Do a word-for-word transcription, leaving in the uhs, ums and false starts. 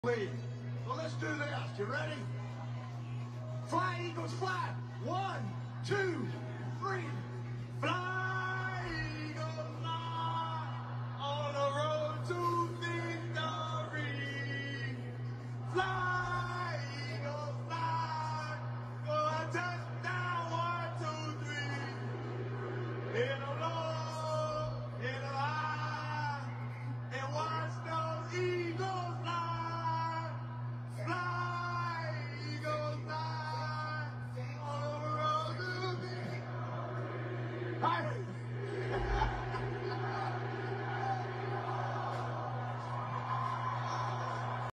lead. So let's do this. You ready? Fly, Eagles, fly. One, two, three. Fly, Eagles, fly. On the road to victory. Fly, Eagles, fly. For a touchdown, one, two, three. In a